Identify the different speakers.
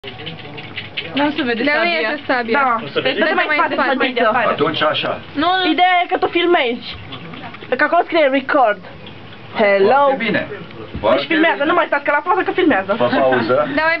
Speaker 1: Nu se vede sabia.
Speaker 2: Dar nu este sabia.
Speaker 3: Da.
Speaker 4: Nu se vede?
Speaker 3: Dă-te mai spate, mai de afară.
Speaker 5: Atunci așa.
Speaker 2: Nu,
Speaker 3: Ideea e că tu filmezi. Că acolo scrie record. Hello.
Speaker 5: Foarte bine.
Speaker 3: Deci filmează, nu mai stați că la pauză că filmează.
Speaker 5: Fă pauză.
Speaker 2: dar mai